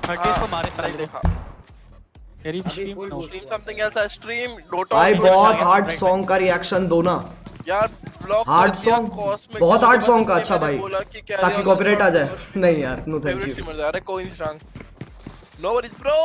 को मारे साले तेरी stream something else stream Dota भाई बहुत हार्ड सॉन्ग का रिएक्शन दो ना यार। ब्लॉक हार्ड सॉन्ग, बहुत हार्ड सॉन्ग का। अच्छा भाई ताकि कॉपीराइट आ जाए। नहीं यार, नो थैंक यू। अरे कोई नहीं strong, no worries bro.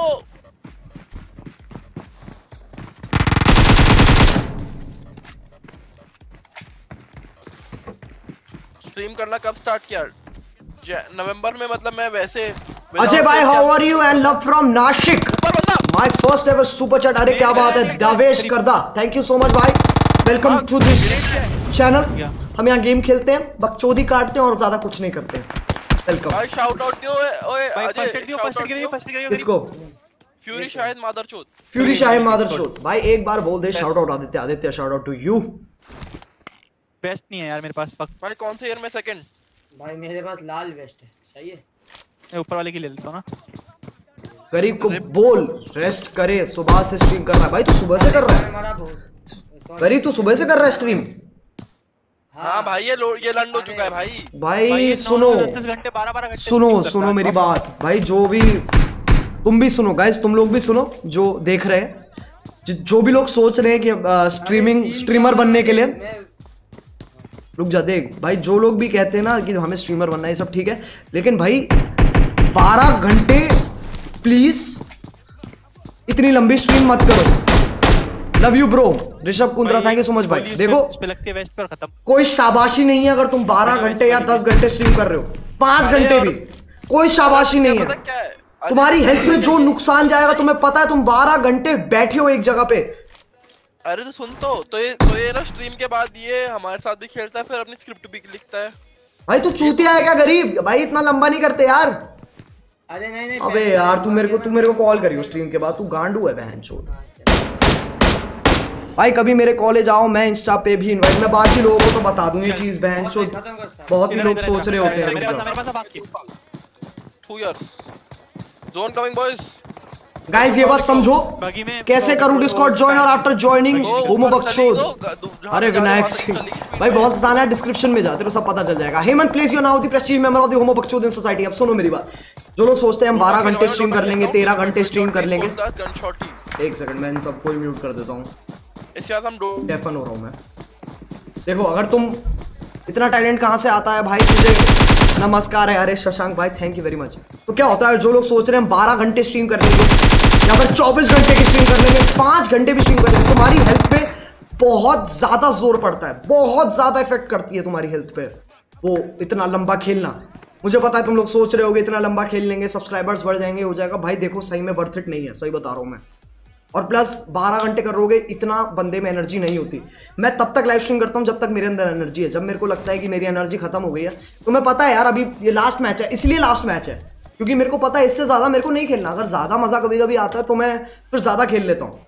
Stream करना कब स्टार्ट किया? नवंबर में। मतलब मैं वैसे अजय भाई how are you and love from Nashik, my first ever super chat. अरे क्या बात है दावेश करदा, थैंक यू सो मच भाई, वेलकम टू दिस चैनल। हम यहाँ गेम खेलते हैं, बकचोदी काटते हैं और ज्यादा कुछ नहीं करते हैं। वेलकम भाई, शाउट आउट दियो। ओए फर्स्ट किसको? फ्यूरी शाहिद मादरचोद, फ्यूरी शाहिद मादरचोद। भाई एक बार बोल दे shout out Aditya. Aditya shout out to you. Best नहीं है यार मेरे पास। भाई कौन से ईयर में सेकंड? भाई मेरे पास लाल वेस्ट है, सही है। मैं ऊपर वाले की ले लेता हूं ना। गरीब को बोल रेस्ट करे, सुबह से स्ट्रीम कर रहा है। भाई तू सुबह से कर रहा है? गरीब तू सुबह से कर रहा है स्ट्रीम? हाँ भाई ये लंड हो चुका है भाई। भाई सुनो 10 घंटे 12 घंटे सुनो मेरी बात भाई। जो भी तुम भी सुनो गाइस, तुम लोग भी सुनो जो देख रहे हैं। जो भी लोग सोच रहे हैं कि स्ट्रीमर बनने के लिए, रुक जा देख भाई। जो लोग भी कहते हैं ना कि हमें स्ट्रीमर बनना है, सब ठीक है, लेकिन भाई 12 घंटे प्लीज इतनी लंबी स्ट्रीम मत करो। Love you bro. Rishabh Kundra thank you so much भाई। देखो कोई शाबाशी नहीं है अगर तुम 12 घंटे या 10 घंटे स्ट्रीम कर रहे हो, 5 घंटे भी कोई शाबाशी नहीं है। तुम्हारी हेल्थ में जो नुकसान जाएगा तुम्हें पता है। तुम 12 घंटे बैठे हो एक जगह पे। अरे तो सुन तो ये ना स्ट्रीम के बाद ये हमारे साथ भी खेलता है, फिर अपनी स्क्रिप्ट भी लिखता है। भाई तू चूतिया है क्या गरीब? भाई इतना लंबा नहीं करते यार। अरे नहीं अबे यार तू मेरे को कॉल करियो स्ट्रीम के बाद। तू गांडू है बहनचोद। भाई कभी मेरे कॉलेज आओ, मैं इंस्टा पे भी इनवाइट, मैं बाकी लोगों को तो बता दूं ये चीज बहनचोद। बहुत ही लोग सोच रहे होते हैं। 2 years zone coming boys. Guys ये बात समझो, कैसे करूं डिस्कॉर्ड ज्वाइन और आफ्टर ज्वाइनिंग होमो बकचोद। अरे विनायक सिंह भाई बहुत आसान है, डिस्क्रिप्शन में जाते हो सब पता चल जाएगा। Hemant please you now the prestige member of the homo बकचोद इन सोसाइटी। अब सुनो मेरी बात। जो लोग सोचते हैं हम 12 घंटे स्ट्रीम कर लेंगे, 13 घंटे स्ट्रीम कर लेंगे। एक सेकंड मैं इन सबको म्यूट कर देता हूं। इसके बाद हम डेफन हो रहा हूं मैं। देखो अगर तुम इतना टैलेंट कहां से आता है भाई तुझे? नमस्कार है अरे शशांक भाई, थैंक यू वेरी मच। तो क्या होता है जो लोग सोच रहे हैं हम 12 घंटे स्ट्रीम कर लेंगे या फिर 24 घंटे की स्ट्रीम कर लेंगे, 5 घंटे भी स्ट्रीम कर लेंगे, तुम्हारी हेल्थ पे बहुत ज्यादा जोर पड़ता है, बहुत ज्यादा इफेक्ट करती है तुम्हारी हेल्थ पे वो इतना लंबा खेलना। मुझे पता है तुम लोग सोच रहे होगे इतना लंबा खेल लेंगे सब्सक्राइबर्स बढ़ जाएंगे, हो जाएगा। भाई देखो सही में वर्थ इट नहीं है, सही बता रहा हूं मैं। और प्लस 12 घंटे करोगे इतना बंदे में एनर्जी नहीं होती। मैं तब तक लाइव स्ट्रीम करता हूं जब तक मेरे अंदर एनर्जी है। जब मेरे को लगता है कि मेरी एनर्जी खत्म हो गई है, तो मैं पता है यार अभी ये लास्ट मैच है, इसलिए लास्ट मैच है क्योंकि मेरे को पता है इससे ज्यादा मेरे को नहीं खेलना। अगर ज्यादा मजा कभी कभी आता है तो मैं फिर ज्यादा खेल लेता हूँ,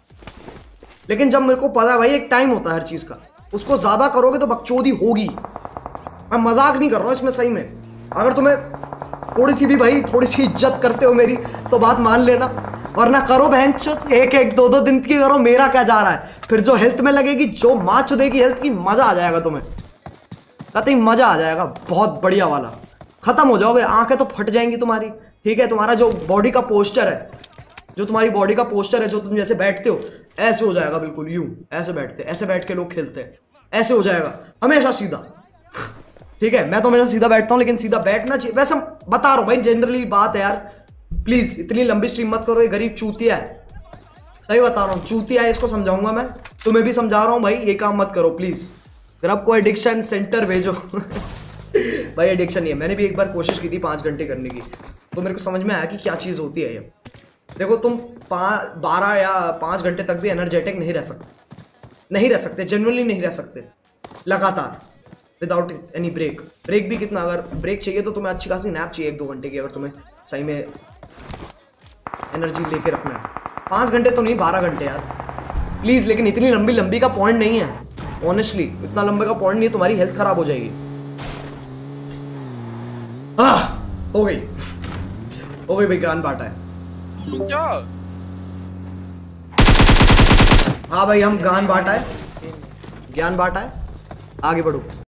लेकिन जब मेरे को पता है भाई एक टाइम होता है हर चीज का, उसको ज्यादा करोगे तो बकचोदी होगी। मैं मजाक नहीं कर रहा हूँ इसमें, सही में। अगर तुम्हें थोड़ी सी भी भाई थोड़ी सी इज्जत करते हो मेरी तो बात मान लेना, वरना करो बहनचोद। एक 2 दिन की करो, मेरा क्या जा रहा है। फिर जो हेल्थ में लगेगी, जो माँ चुदेगी हेल्थ की, मजा आ जाएगा तुम्हें, कहते ही मजा आ जाएगा बहुत बढ़िया वाला। खत्म हो जाओगे, आंखें तो फट जाएंगी तुम्हारी, ठीक है। तुम्हारा जो बॉडी का पोस्चर है, जो तुम्हारी बॉडी का पोस्चर है, जो तुम जैसे बैठते हो ऐसे हो जाएगा बिल्कुल। यूं ऐसे बैठते, ऐसे बैठ के लोग खेलते हैं, ऐसे हो जाएगा हमेशा सीधा, ठीक है। मैं तो हमेशा सीधा बैठता हूँ, लेकिन सीधा बैठना चाहिए। वैसे बता रहा हूँ भाई, जनरली बात है यार। प्लीज इतनी लंबी स्ट्रीम मत करो, ये गरीब चूतिया है, सही बता रहा हूँ, चूतिया है। इसको समझाऊंगा मैं, तुम्हें भी समझा रहा हूँ भाई, ये काम मत करो प्लीज। अगर आपको एडिक्शन सेंटर भेजो भाई एडिक्शन नहीं है। मैंने भी एक बार कोशिश की थी 5 घंटे करने की, तो मेरे को समझ में आया कि क्या चीज़ होती है ये। देखो तुम 12 या 5 घंटे तक भी एनर्जेटिक नहीं रह सकते, जेन्युइनली नहीं रह सकते लगातार विदाउट एनी ब्रेक। ब्रेक भी कितना, अगर ब्रेक चाहिए तो तुम्हें अच्छी खासी नैप चाहिए 1-2 घंटे की, अगर तुम्हें सही में एनर्जी लेके रखना है। 5 घंटे तो नहीं, 12 घंटे यार प्लीज। लेकिन इतनी लंबी का पॉइंट नहीं है, ऑनेस्टली इतना लंबे का पॉइंट नहीं है, तुम्हारी हेल्थ खराब हो जाएगी। हो गई भाई, ज्ञान बांटा है क्या? हाँ भाई हम ज्ञान बांटा है, आगे बढ़ो।